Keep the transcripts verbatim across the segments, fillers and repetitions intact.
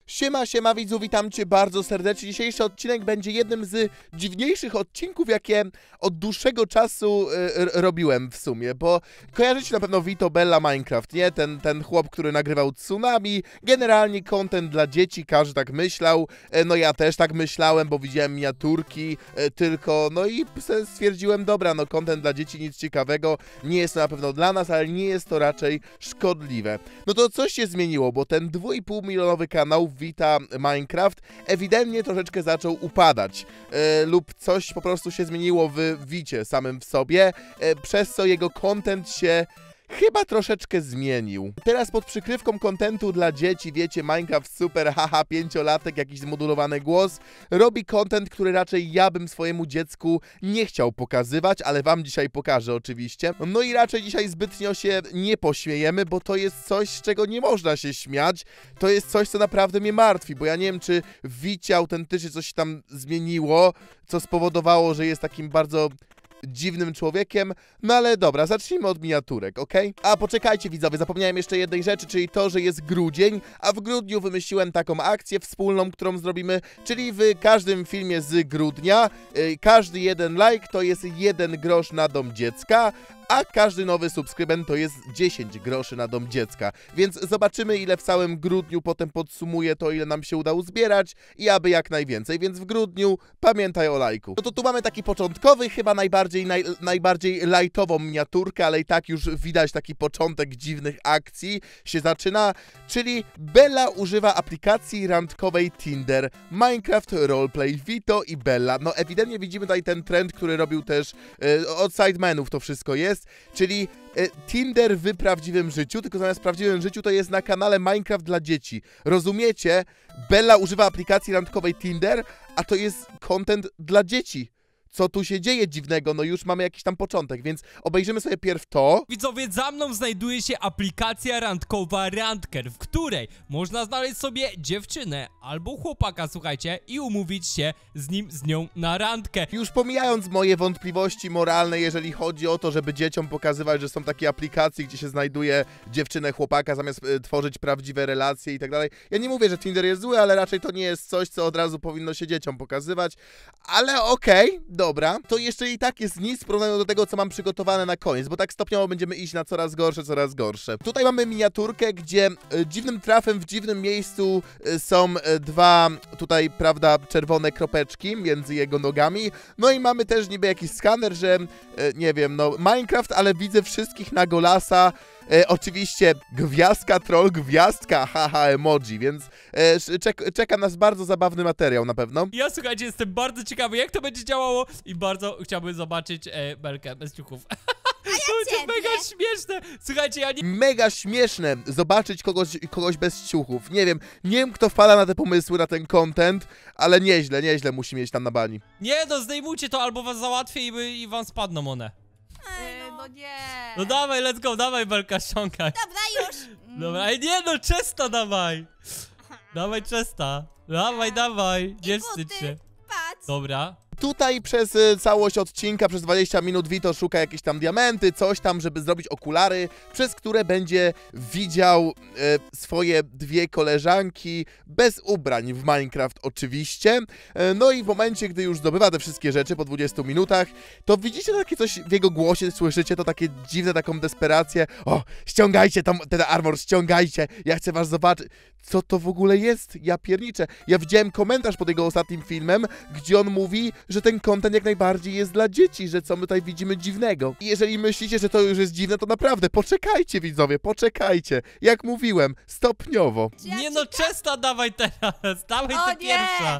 Siema, siema widzu, witam cię bardzo serdecznie. Dzisiejszy odcinek będzie jednym z dziwniejszych odcinków, jakie od dłuższego czasu y, robiłem w sumie, bo kojarzycie na pewno Vito Bella Minecraft, nie? Ten, ten chłop, który nagrywał Tsunami, generalnie content dla dzieci, każdy tak myślał, y, no ja też tak myślałem, bo widziałem miniaturki y, tylko, no i stwierdziłem, dobra, no content dla dzieci, nic ciekawego, nie jest to na pewno dla nas, ale nie jest to raczej szkodliwe. No to coś się zmieniło, bo ten dwa i pół milionowy kanał Vita Minecraft ewidentnie troszeczkę zaczął upadać e, lub coś po prostu się zmieniło w Vicie samym w sobie, e, przez co jego content się chyba troszeczkę zmienił. Teraz pod przykrywką kontentu dla dzieci, wiecie, Minecraft super, haha, pięciolatek, jakiś zmodulowany głos, robi content, który raczej ja bym swojemu dziecku nie chciał pokazywać, ale wam dzisiaj pokażę oczywiście. No i raczej dzisiaj zbytnio się nie pośmiejemy, bo to jest coś, z czego nie można się śmiać. To jest coś, co naprawdę mnie martwi, bo ja nie wiem, czy w Vicie autentycznie coś się tam zmieniło, co spowodowało, że jest takim bardzo dziwnym człowiekiem, no ale dobra, zacznijmy od miniaturek, ok? A poczekajcie widzowie, zapomniałem jeszcze jednej rzeczy, czyli to, że jest grudzień, a w grudniu wymyśliłem taką akcję wspólną, którą zrobimy, czyli w każdym filmie z grudnia, yy, każdy jeden like to jest jeden grosz na dom dziecka, a każdy nowy subskrybent to jest dziesięć groszy na dom dziecka. Więc zobaczymy, ile w całym grudniu, potem podsumuję to, ile nam się udało zbierać i aby jak najwięcej. Więc w grudniu pamiętaj o lajku. No to tu mamy taki początkowy, chyba najbardziej, naj, najbardziej lajtową miniaturkę, ale i tak już widać taki początek dziwnych akcji się zaczyna, czyli Bella używa aplikacji randkowej Tinder, Minecraft Roleplay, Vito i Bella. No ewidentnie widzimy tutaj ten trend, który robił też yy, od Sidemenów to wszystko jest. Czyli e, Tinder w prawdziwym życiu, tylko zamiast w prawdziwym życiu to jest na kanale Minecraft dla dzieci. Rozumiecie? Bella używa aplikacji randkowej Tinder, a to jest content dla dzieci. Co tu się dzieje dziwnego? No już mamy jakiś tam początek, więc obejrzymy sobie pierw to. Widzowie, za mną znajduje się aplikacja randkowa Randker, w której można znaleźć sobie dziewczynę albo chłopaka, słuchajcie, i umówić się z nim, z nią na randkę. Już pomijając moje wątpliwości moralne, jeżeli chodzi o to, żeby dzieciom pokazywać, że są takie aplikacje, gdzie się znajduje dziewczynę, chłopaka, zamiast y, tworzyć prawdziwe relacje i tak dalej. Ja nie mówię, że Tinder jest zły, ale raczej to nie jest coś, co od razu powinno się dzieciom pokazywać. Ale okej, okay, dobra, to jeszcze i tak jest nic w porównaniu do tego, co mam przygotowane na koniec, bo tak stopniowo będziemy iść na coraz gorsze, coraz gorsze. Tutaj mamy miniaturkę, gdzie y, dziwnym trafem w dziwnym miejscu y, są y, dwa tutaj, prawda, czerwone kropeczki między jego nogami. No i mamy też niby jakiś skaner, że y, nie wiem, no Minecraft, ale widzę wszystkich na golasa. E, oczywiście gwiazdka, troll, gwiazdka, haha, emoji, więc e, czek czeka nas bardzo zabawny materiał na pewno. Ja, słuchajcie, jestem bardzo ciekawy, jak to będzie działało i bardzo chciałbym zobaczyć e, Belkę bez ciuchów. To będzie mega śmieszne. Słuchajcie, ja nie... Mega śmieszne zobaczyć kogoś, kogoś bez ciuchów. Nie wiem, nie wiem kto wpada na te pomysły, na ten content, ale nieźle, nieźle musi mieć tam na bani. Nie, no zdejmujcie to, albo was załatwię i, i wam spadną one. Ej, no nie. No dawaj, let's go, dawaj Belka, ściągaj. Dobra, już. Dobra, ej, nie no, Chesta dawaj. Dawaj Chesta. Dawaj, dawaj, nie wstydź się. Patrz. Dobra. Tutaj przez y, całość odcinka, przez dwadzieścia minut Vito szuka jakieś tam diamenty, coś tam, żeby zrobić okulary, przez które będzie widział y, swoje dwie koleżanki bez ubrań w Minecraft oczywiście. Y, no i w momencie, gdy już zdobywa te wszystkie rzeczy po dwudziestu minutach, to widzicie takie coś w jego głosie, słyszycie to takie dziwne, taką desperację. O, ściągajcie tam ten armor, ściągajcie, ja chcę was zobaczyć. Co to w ogóle jest? Ja pierniczę. Ja widziałem komentarz pod jego ostatnim filmem, gdzie on mówi, że ten content jak najbardziej jest dla dzieci, że co my tutaj widzimy dziwnego. I jeżeli myślicie, że to już jest dziwne, to naprawdę poczekajcie widzowie, poczekajcie. Jak mówiłem, stopniowo. Ja Nie no, Chesta dawaj teraz, dawaj O ty nie. pierwsza.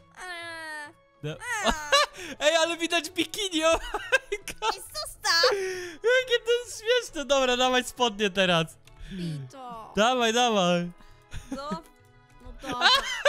Eee, No. a, Ej, ale widać bikini, oh my god. I zostaw. Jakie to jest śmieszne. Dobra, dawaj spodnie teraz. I to. Dawaj, dawaj. No, no dobra.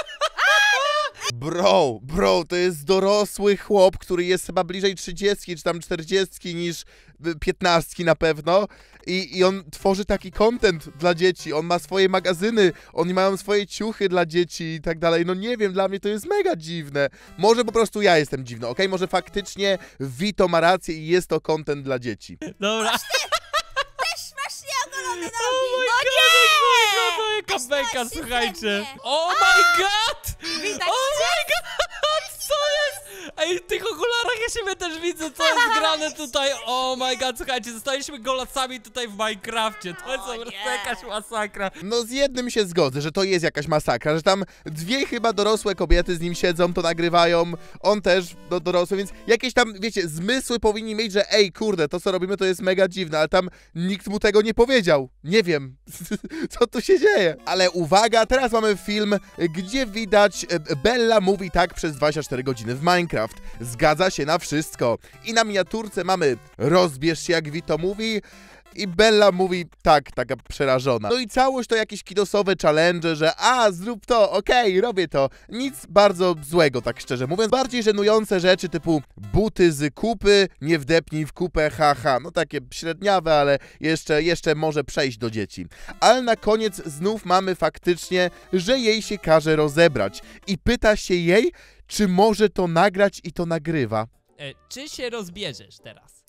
Bro, bro, to jest dorosły chłop, który jest chyba bliżej trzydziestki czy tam czterdziestki niż piętnastki na pewno. I, I on tworzy taki content dla dzieci, on ma swoje magazyny, oni mają swoje ciuchy dla dzieci i tak dalej. No nie wiem, dla mnie to jest mega dziwne. Może po prostu ja jestem dziwny, okej? Może faktycznie Vito ma rację i jest to content dla dzieci. Dobra. Też masz nieogolone nogi. Oh my No god, nie. no to taka beka, się ze słuchajcie. mnie. Oh my god! Widać Oh my god! Co jest? Ej, w tych okularach ja siebie też widzę, co jest grane tutaj. Oh my god, słuchajcie, zostaliśmy golacami tutaj w Minecrafcie. To jest po prostu nie. jakaś masakra. No z jednym się zgodzę, że to jest jakaś masakra, że tam dwie chyba dorosłe kobiety z nim siedzą, to nagrywają, on też do, dorosły, więc jakieś tam, wiecie, zmysły powinni mieć, że ej, kurde, to co robimy to jest mega dziwne, ale tam nikt mu tego nie powiedział. Nie wiem, co tu się dzieje. Ale uwaga, teraz mamy film, gdzie widać Bella mówi tak przez dwadzieścia cztery godziny w Minecraft. Zgadza się na wszystko. I na miniaturce mamy rozbierz się jak Vito mówi, i Bella mówi tak, taka przerażona. No i całość to jakieś kidosowe challenge, że a, zrób to, okej, okay, robię to. Nic bardzo złego, tak szczerze mówiąc. Bardziej żenujące rzeczy typu buty z kupy, nie wdepnij w kupę, haha. No takie średniawe, ale jeszcze, jeszcze może przejść do dzieci. Ale na koniec znów mamy faktycznie, że jej się każe rozebrać. I pyta się jej, czy może to nagrać i to nagrywa. E, czy się rozbierzesz teraz?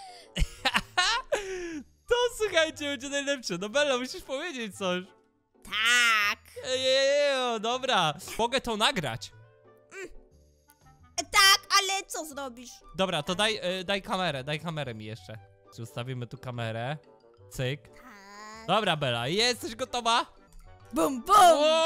To słuchajcie, będzie najlepsze. No Bella, musisz powiedzieć coś. Tak. Eee, dobra. Mogę to nagrać. Tak, ale co zrobisz? Dobra, to daj, e, daj kamerę, daj kamerę mi jeszcze. Czy ustawimy tu kamerę? Cyk. Tak. Dobra, Bella, jesteś gotowa? Bum, bum.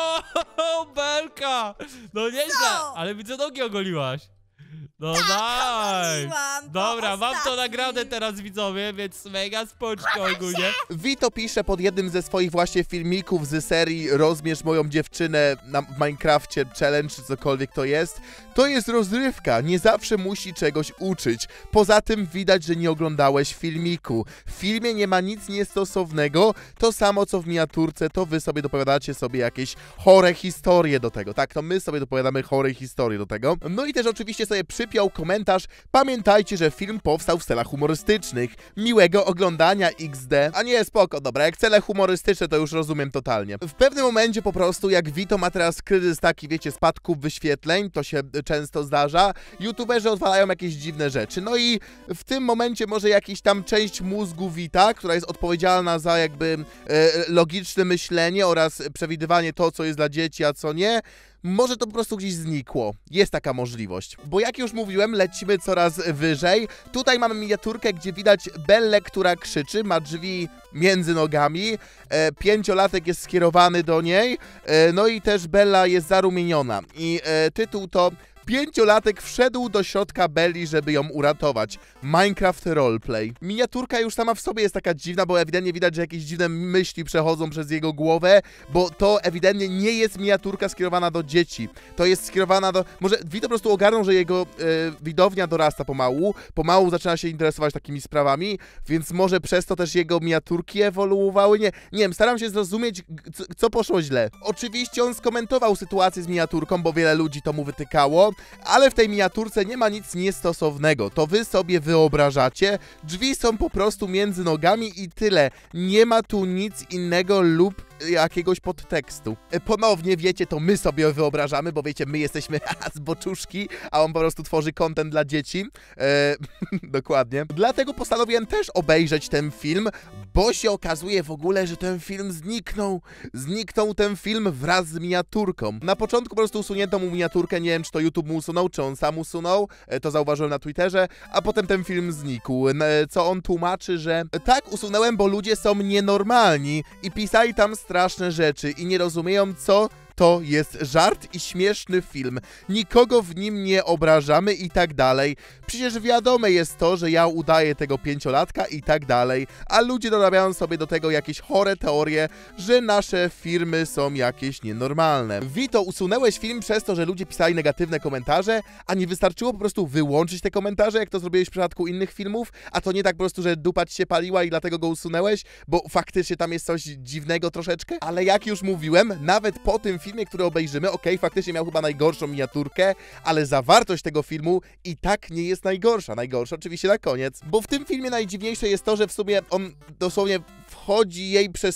Wow, Belka! No nieźle, Co? ale widzę, nogi ogoliłaś. No Tak, daj! ogoliłam, po Dobra, mam to ostatnim. nagrane teraz, widzowie, więc mega spoczko ogólnie. Vito pisze pod jednym ze swoich właśnie filmików z serii Rozmierz moją dziewczynę na w Minecrafcie Challenge, czy cokolwiek to jest. To jest rozrywka, nie zawsze musi czegoś uczyć. Poza tym widać, że nie oglądałeś filmiku. W filmie nie ma nic niestosownego, to samo co w miniaturce, to wy sobie dopowiadacie sobie jakieś chore historie do tego, tak? To my sobie dopowiadamy chore historie do tego. No i też oczywiście sobie przypiął komentarz, pamiętajcie, że film powstał w celach humorystycznych. Miłego oglądania iks de. A nie, spoko, dobra, jak cele humorystyczne to już rozumiem totalnie. W pewnym momencie po prostu, jak Vito ma teraz kryzys taki, wiecie, spadków wyświetleń, to się często zdarza, youtuberzy odwalają jakieś dziwne rzeczy. No i w tym momencie może jakiś tam część mózgu Vita, która jest odpowiedzialna za jakby e, logiczne myślenie oraz przewidywanie to, co jest dla dzieci, a co nie, może to po prostu gdzieś znikło. Jest taka możliwość. Bo jak już mówiłem, lecimy coraz wyżej. Tutaj mamy miniaturkę, gdzie widać Bellę, która krzyczy, ma drzwi między nogami. E, pięciolatek jest skierowany do niej. E, no i też Bella jest zarumieniona. I e, tytuł to Pięciolatek wszedł do środka Belli, żeby ją uratować. Minecraft Roleplay. Miniaturka już sama w sobie jest taka dziwna, bo ewidentnie widać, że jakieś dziwne myśli przechodzą przez jego głowę, bo to ewidentnie nie jest miniaturka skierowana do dzieci. To jest skierowana do... Może Vito po prostu ogarnął, że jego e, widownia dorasta pomału, pomału zaczyna się interesować takimi sprawami, więc może przez to też jego miniaturki ewoluowały. Nie, nie wiem, staram się zrozumieć, co, co poszło źle. Oczywiście on skomentował sytuację z miniaturką, bo wiele ludzi to mu wytykało, ale w tej miniaturce nie ma nic niestosownego. To wy sobie wyobrażacie. Drzwi są po prostu między nogami i tyle. Nie ma tu nic innego lub jakiegoś podtekstu. Ponownie, wiecie, to my sobie wyobrażamy, bo wiecie, my jesteśmy zboczuszki, a on po prostu tworzy content dla dzieci. E, dokładnie. Dlatego postanowiłem też obejrzeć ten film, bo się okazuje w ogóle, że ten film zniknął. Zniknął ten film wraz z miniaturką. Na początku po prostu usunięto mu miniaturkę, nie wiem, czy to YouTube mu usunął, czy on sam usunął, e, to zauważyłem na Twitterze, a potem ten film znikł. E, co on tłumaczy, że tak, usunąłem, bo ludzie są nienormalni i pisali tam straszne rzeczy i nie rozumieją, co to jest żart i śmieszny film. Nikogo w nim nie obrażamy i tak dalej. Przecież wiadome jest to, że ja udaję tego pięciolatka i tak dalej, a ludzie dorabiają sobie do tego jakieś chore teorie, że nasze firmy są jakieś nienormalne. Vito, usunęłeś film przez to, że ludzie pisali negatywne komentarze, a nie wystarczyło po prostu wyłączyć te komentarze, jak to zrobiłeś w przypadku innych filmów, a to nie tak po prostu, że dupa ci się paliła i dlatego go usunęłeś, bo faktycznie tam jest coś dziwnego troszeczkę, ale jak już mówiłem, nawet po tym filmie, który obejrzymy, okej, okay, faktycznie miał chyba najgorszą miniaturkę, ale zawartość tego filmu i tak nie jest najgorsza. Najgorsza oczywiście na koniec, bo w tym filmie najdziwniejsze jest to, że w sumie on dosłownie wchodzi jej przez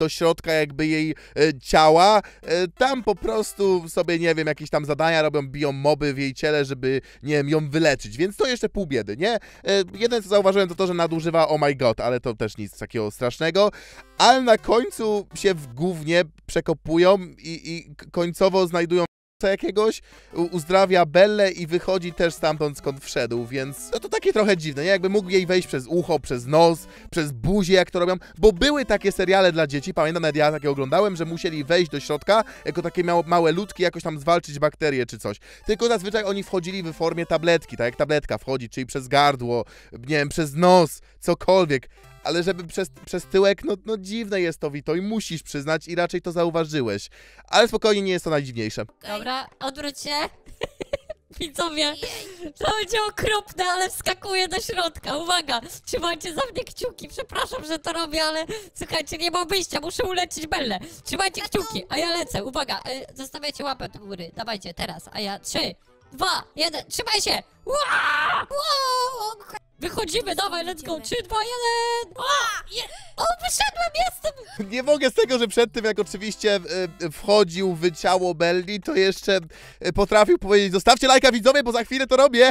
do środka jakby jej e, ciała. E, tam po prostu sobie, nie wiem, jakieś tam zadania robią, biją moby w jej ciele, żeby, nie wiem, ją wyleczyć, więc to jeszcze pół biedy, nie? E, jedyne co zauważyłem to to, że nadużywa oh my god, ale to też nic takiego strasznego, ale na końcu się w gównie przekopują i, i końcowo znajdują jakiegoś, uzdrawia Bellę i wychodzi też stamtąd, skąd wszedł, więc no to takie trochę dziwne, nie? Jakby mógł jej wejść przez ucho, przez nos, przez buzię, jak to robią, bo były takie seriale dla dzieci, pamiętam, nawet ja takie oglądałem, że musieli wejść do środka, jako takie małe, małe ludki, jakoś tam zwalczyć bakterie czy coś. Tylko zazwyczaj oni wchodzili w formie tabletki, tak jak tabletka wchodzi, czyli przez gardło, nie wiem, przez nos, cokolwiek. Ale żeby przez, przez tyłek, no, no dziwne jest to, Vito, i musisz przyznać i raczej to zauważyłeś. Ale spokojnie, nie jest to najdziwniejsze. Dobra, odwróć się. Widzowie, to będzie okropne, ale wskakuję do środka. Uwaga, trzymajcie za mnie kciuki. Przepraszam, że to robię, ale słuchajcie, nie mam wyjścia, muszę uleczyć Bellę. Trzymajcie kciuki, a ja lecę. Uwaga, y, zostawiacie łapę do góry. Dawajcie, teraz, a ja trzy, dwa, jeden, trzymaj się! Ła! Wow! Wychodzimy, dawaj, let's go! trzy, dwa, jeden! O, wyszedłem, jestem! Nie mogę z tego, że przed tym, jak oczywiście e, wchodził w ciało Belli, to jeszcze e, potrafił powiedzieć: zostawcie lajka, widzowie, bo za chwilę to robię.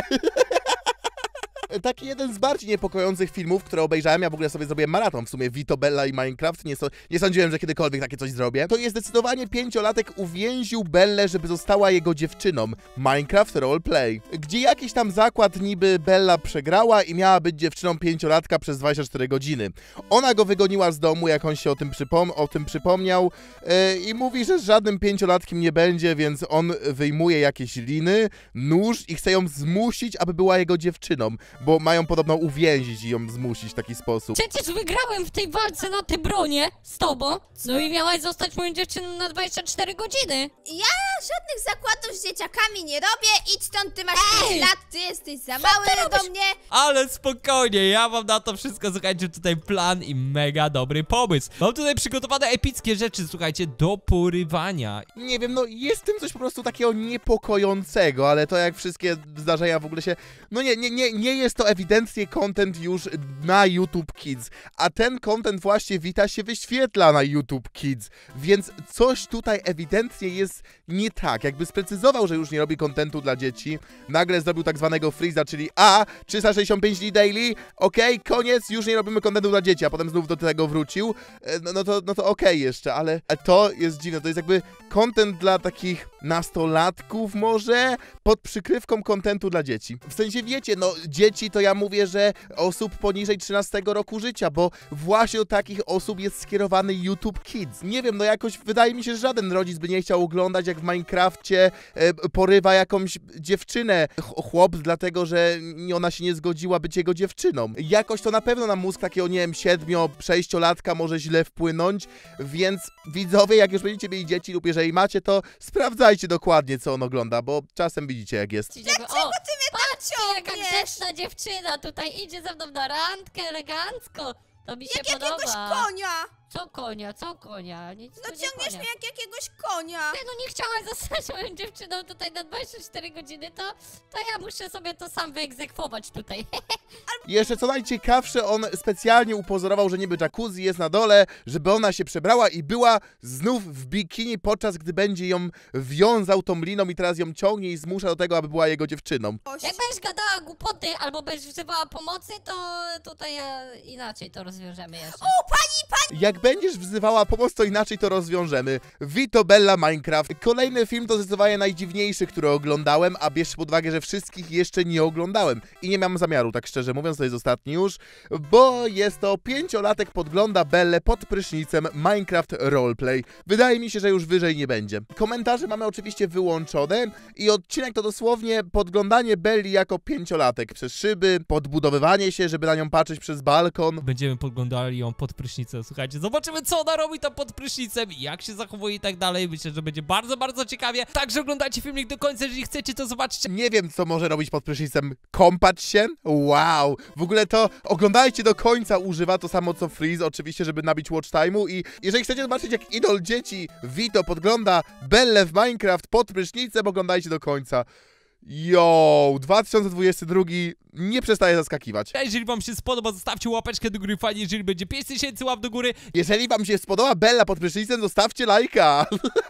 Taki jeden z bardziej niepokojących filmów, które obejrzałem, ja w ogóle sobie zrobiłem maraton w sumie, Vito, Bella i Minecraft, nie, so, nie sądziłem, że kiedykolwiek takie coś zrobię, to jest zdecydowanie pięciolatek uwięził Bellę, żeby została jego dziewczyną. Minecraft Roleplay, gdzie jakiś tam zakład niby Bella przegrała i miała być dziewczyną pięciolatka przez dwadzieścia cztery godziny. Ona go wygoniła z domu, jak on się o tym, przypom o tym przypomniał yy, i mówi, że z żadnym pięciolatkiem nie będzie, więc on wyjmuje jakieś liny, nóż i chce ją zmusić, aby była jego dziewczyną. Bo mają podobno uwięzić i ją zmusić w taki sposób. Przecież wygrałem w tej walce na tę bronię z tobą. No i miałaś zostać moją dziewczyną na dwadzieścia cztery godziny. Ja żadnych zakładów z dzieciakami nie robię. Idź stąd, ty masz Ej! pięć lat, ty jesteś za mały do mnie. Ale spokojnie, ja mam na to wszystko, słuchajcie, tutaj plan i mega dobry pomysł. Mam tutaj przygotowane epickie rzeczy, słuchajcie, do porywania. Nie wiem, no jest w tym coś po prostu takiego niepokojącego, ale to jak wszystkie zdarzenia w ogóle się... No nie, nie, nie, nie jest to ewidentnie content już na YouTube Kids, a ten content właśnie Vita się wyświetla na YouTube Kids, więc coś tutaj ewidentnie jest nie tak. Jakby sprecyzował, że już nie robi contentu dla dzieci, nagle zrobił tak zwanego freeza, czyli a, trzysta sześćdziesiąt pięć dni daily, okej, okay, koniec, już nie robimy contentu dla dzieci, a potem znów do tego wrócił, no, no to, no to okej okay jeszcze, ale to jest dziwne, to jest jakby content dla takich nastolatków może, pod przykrywką contentu dla dzieci. W sensie wiecie, no dzieci to ja mówię, że osób poniżej trzynastego roku życia, bo właśnie do takich osób jest skierowany YouTube Kids. Nie wiem, no jakoś wydaje mi się, że żaden rodzic by nie chciał oglądać, jak w Minecrafcie e, porywa jakąś dziewczynę ch chłop, dlatego że ona się nie zgodziła być jego dziewczyną. Jakoś to na pewno na mózg takiego, nie wiem, siedmiu, sześciolatka może źle wpłynąć, więc widzowie, jak już będziecie mieli dzieci lub jeżeli macie, to sprawdzajcie dokładnie, co on ogląda, bo czasem widzicie, jak jest. Dlaczego ty mnie patrzcie, jaka grzeczna dziewczyna tutaj idzie ze mną na randkę elegancko. To mi się Jak podoba. jakiegoś konia. Co konia, co konia? Nic tu No nie ciągniesz konia. mnie jak jakiegoś konia. Ty, no nie chciałaś zostać moją dziewczyną tutaj na dwadzieścia cztery godziny, to, to ja muszę sobie to sam wyegzekwować tutaj. Jeszcze co najciekawsze, on specjalnie upozorował, że niby jacuzzi jest na dole, żeby ona się przebrała i była znów w bikini, podczas gdy będzie ją wiązał tą liną i teraz ją ciągnie i zmusza do tego, aby była jego dziewczyną. Oś. Jak będziesz gadała głupoty albo będziesz wzywała pomocy, to tutaj ja inaczej to rozwiążemy jeszcze. O, pani, pani! Jak będziesz wzywała pomoc, to inaczej to rozwiążemy. Vito, Bella, Minecraft. Kolejny film to zdecydowanie najdziwniejszy, który oglądałem, a bierzcie pod uwagę, że wszystkich jeszcze nie oglądałem. I nie mam zamiaru, tak szczerze mówiąc, to jest ostatni już, bo jest to pięciolatek podgląda Bellę pod prysznicem Minecraft Roleplay. Wydaje mi się, że już wyżej nie będzie. Komentarze mamy oczywiście wyłączone i odcinek to dosłownie podglądanie Belli jako pięciolatek przez szyby, podbudowywanie się, żeby na nią patrzeć przez balkon. Będziemy podglądali ją pod prysznicem, słuchajcie, zobaczymy, co ona robi tam pod prysznicem, jak się zachowuje i tak dalej. Myślę, że będzie bardzo, bardzo ciekawie. Także oglądajcie filmik do końca, jeżeli chcecie to zobaczyć. Nie wiem, co może robić pod prysznicem. Kąpać się? Wow! W ogóle to oglądajcie do końca, używa to samo co Freeze, oczywiście, żeby nabić watch time'u i jeżeli chcecie zobaczyć, jak idol dzieci Vito podgląda Bellę w Minecraft pod prysznicem, oglądajcie do końca. Yo, dwa tysiące dwudziesty drugi nie przestaje zaskakiwać. A jeżeli wam się spodoba, zostawcie łapeczkę do góry, fajnie, jeżeli będzie pięć tysięcy łap do góry. Jeżeli wam się spodoba Bella pod prysznicem, zostawcie lajka.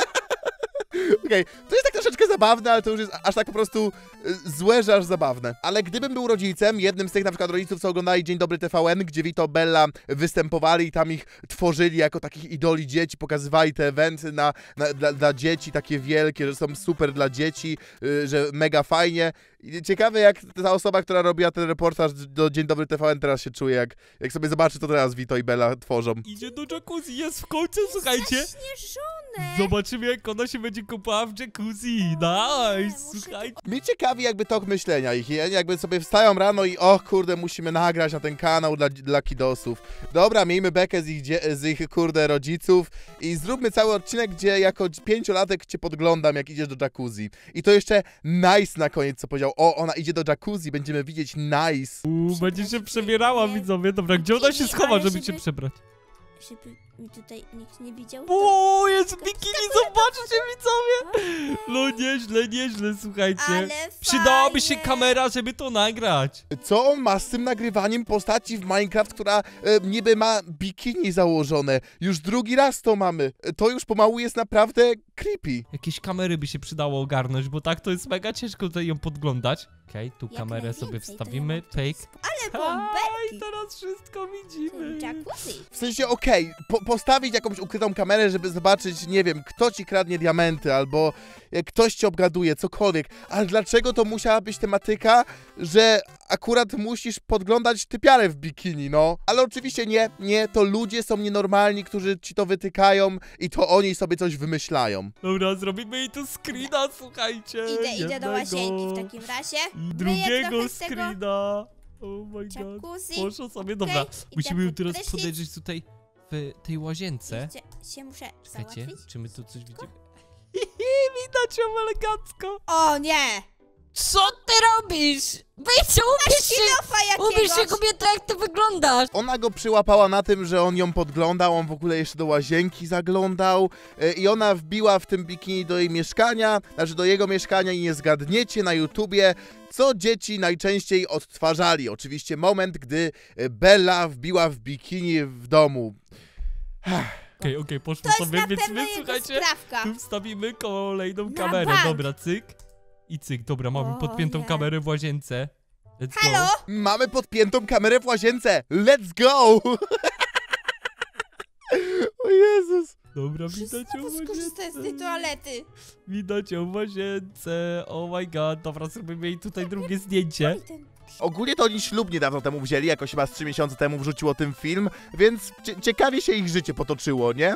Okej, okay. To jest tak troszeczkę zabawne, ale to już jest aż tak po prostu y, złe, że aż zabawne. Ale gdybym był rodzicem, jednym z tych na przykład rodziców, co oglądali Dzień Dobry T V N, gdzie Vito, Bella występowali i tam ich tworzyli jako takich idoli dzieci, pokazywali te eventy na, na, dla, dla dzieci, takie wielkie, że są super dla dzieci, y, że mega fajnie. I ciekawe, jak ta osoba, która robiła ten reportaż do Dzień Dobry T V N, teraz się czuje, jak, jak sobie zobaczy, to teraz Vito i Bella tworzą. Idzie do jacuzzi, jest w końcu, słuchajcie. Zaśnieżone. Zobaczymy, jak ona się będzie kąpała w jacuzzi. Nice, muszę słuchajcie. Mnie ciekawi jakby tok myślenia ich, jakby sobie wstają rano i o kurde, musimy nagrać na ten kanał dla, dla kidosów. Dobra, miejmy bekę z ich, z ich kurde rodziców i zróbmy cały odcinek, gdzie jako pięciolatek cię podglądam, jak idziesz do jacuzzi. I to jeszcze nice na koniec, co powiedział. O, ona idzie do jacuzzi, będziemy widzieć nice. Uuu, będzie się przebierała, widzowie. Dobra, gdzie ona się schowa, żeby się przebrać? Żeby mi tutaj nikt nie widział. O, jest w bikini, zobaczcie, widzowie. No nieźle, nieźle, słuchajcie. Ale Przydałaby się fajnie. kamera, żeby to nagrać. Co on ma z tym nagrywaniem postaci w Minecraft, która e, niby ma bikini założone? Już drugi raz to mamy. To już pomału jest naprawdę creepy. Jakieś kamery by się przydało ogarnąć, bo tak to jest mega ciężko tutaj ją podglądać. Okej, okay, tu Jak kamerę najwięcej, sobie to ja wstawimy, mam tu fake. sp- Ale Aj, bąbelki. teraz wszystko widzimy. Jacuzzi. W sensie, okej, po postawić jakąś ukrytą kamerę, żeby zobaczyć, nie wiem, kto ci kradnie diamenty, albo e, ktoś ci obgaduje, cokolwiek. Ale dlaczego to musiała być tematyka, że akurat musisz podglądać typiarę w bikini, no? Ale oczywiście nie, nie, to ludzie są nienormalni, którzy ci to wytykają i to oni sobie coś wymyślają. Dobra, zrobimy jej tu screena, słuchajcie. Idę, idę jednego. do łazienki w takim razie. I Myję drugiego trochę z tego screena. Oh my god. jacuzzi. Poszło sobie, dobra. Okej, Musimy idę ją teraz podprysznic. podejrzeć tutaj w tej łazience. Jeszcze się muszę Czekajcie, załatwić. czy my tu coś widzimy? Widać ją elegancko. O nie! Co ty robisz? Wejdź, ubierz się, Kilofa ubierz się jakiegoś! kobieta, jak ty wyglądasz. Ona go przyłapała na tym, że on ją podglądał, on w ogóle jeszcze do łazienki zaglądał e, i ona wbiła w tym bikini do jej mieszkania, znaczy do jego mieszkania i nie zgadniecie na YouTubie, co dzieci najczęściej odtwarzali. Oczywiście moment, gdy e, Bella wbiła w bikini w domu. Okej, okej, okay, poszło To jest sobie, na więc pewno my, jego słuchajcie, sprawka. tu wstawimy kolejną Na kamerę. bank. Dobra, cyk. I cyk, dobra, mamy O podpiętą nie. kamerę w łazience. Let's Halo? go. Mamy podpiętą kamerę w łazience. Let's go! O Jezus. Dobra, widać ją Znowu w skorzystać z tej łazience. toalety. Widać ją w łazience. Oh my god, dobra, zrobimy jej tutaj drugie zdjęcie. I ten- Ogólnie to oni ślub niedawno temu wzięli, jakoś chyba z trzy miesiące temu wrzucił o tym film, więc cie ciekawie się ich życie potoczyło, nie?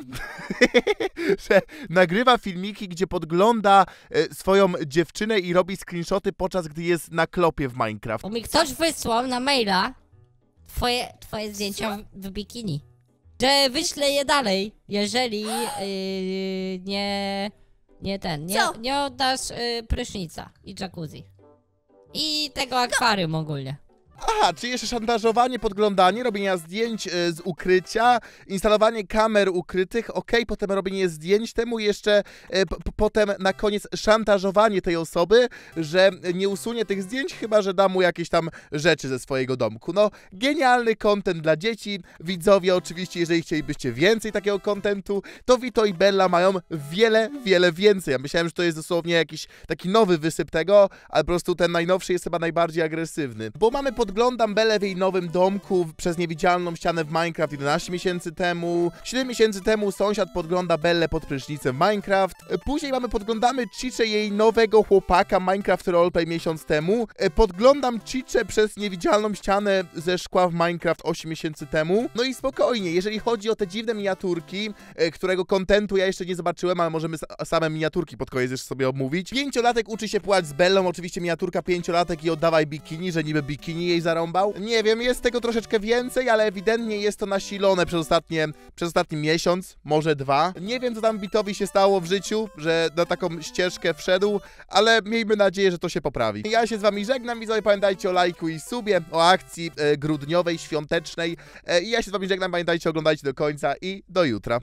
Że nagrywa filmiki, gdzie podgląda e, swoją dziewczynę i robi screenshoty, podczas gdy jest na klopie w Minecraft. Bo mi ktoś wysłał na maila twoje, twoje zdjęcia w, w bikini. Że wyślę je dalej, jeżeli yy, nie, nie ten, nie, Co? nie oddasz yy, prysznica i jacuzzi. I tego akwarium ogólnie. Aha, czy jeszcze szantażowanie, podglądanie, robienia zdjęć e, z ukrycia, instalowanie kamer ukrytych, okej, potem robienie zdjęć, temu jeszcze e, p- potem na koniec szantażowanie tej osoby, że nie usunie tych zdjęć, chyba że da mu jakieś tam rzeczy ze swojego domku. No, genialny content dla dzieci. Widzowie, oczywiście, jeżeli chcielibyście więcej takiego contentu, to Vito i Bella mają wiele, wiele więcej. Ja myślałem, że to jest dosłownie jakiś taki nowy wysyp tego, ale po prostu ten najnowszy jest chyba najbardziej agresywny. Bo mamy podglądam Bellę w jej nowym domku przez niewidzialną ścianę w Minecraft jedenaście miesięcy temu. siedem miesięcy temu sąsiad podgląda Bellę pod prysznicem w Minecraft. Później mamy podglądamy Chicze, jej nowego chłopaka Minecraft Roleplay miesiąc temu. Podglądam Chicze przez niewidzialną ścianę ze szkła w Minecraft osiem miesięcy temu. No i spokojnie, jeżeli chodzi o te dziwne miniaturki, którego kontentu ja jeszcze nie zobaczyłem, ale możemy same miniaturki pod koniec jeszcze sobie omówić. Pięciolatek uczy się płać z Bellą, oczywiście miniaturka pięciolatek i oddawaj bikini, że niby bikini jej zarąbał. Nie wiem, jest tego troszeczkę więcej, ale ewidentnie jest to nasilone przez ostatnie, przez ostatni miesiąc, może dwa. Nie wiem, co tam Bitowi się stało w życiu, że na taką ścieżkę wszedł, ale miejmy nadzieję, że to się poprawi. Ja się z wami żegnam, widzowie, pamiętajcie o lajku i subie, o akcji e, grudniowej, świątecznej. E, I ja się z wami żegnam, pamiętajcie, oglądajcie do końca i do jutra.